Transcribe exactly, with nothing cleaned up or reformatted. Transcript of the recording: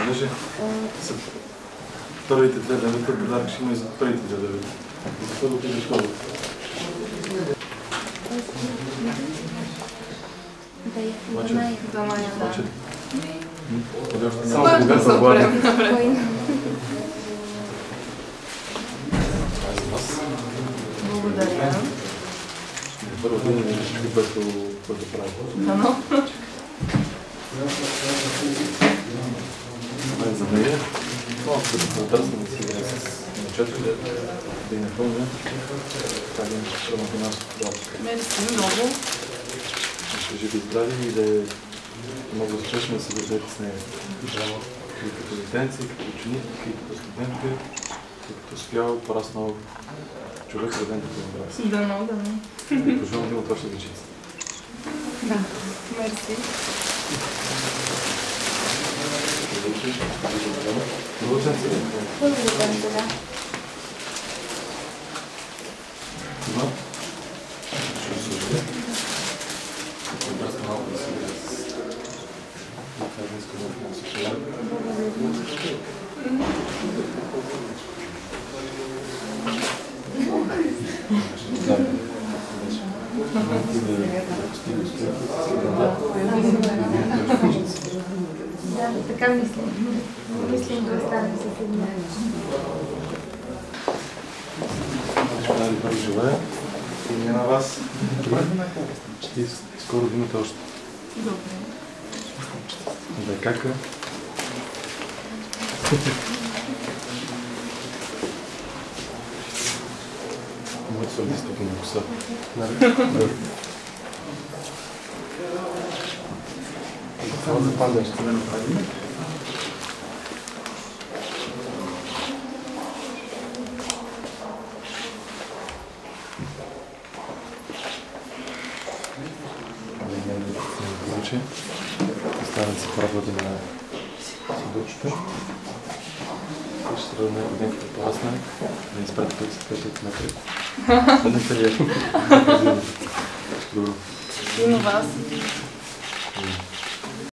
понеже са първите две левета, подарък ще има и за първите две левета. За първото и за второто. Обаче, обаче, само да бях съгласен. Това е за вас. Благодаря. Първо да не виждаш, което прави. Дано. Това е за нея. Малко да се потърсим да си играе с момчето, да и напълня. Това е една финансова работа. Мерси много. Ще живи и здрави и да е много успешно да се държете с нея. И като детенци, и като ученик, и като студентка, и като успял, пораснал човек, роден като брат. Дано, дано. И пожелавам да има това ще вечица. Да. Мерси. Добър ден, сега. Добър ден, да. Това? Ще се съжаля. Просто малко да се гледа с... Това е днеска много да се съжаля. Да, така мислим. Мислим да останем с една. Ще ви първо желая и не на вас. И скоро да имате още. Добре. Да е кака. Моят са листък на коса. Това за панда ще ме направим. Оставят се праводи на съдучета. И ще сравня един като порасне, да изпрати петдесет метри. Да не се лият. Добро. И на вас.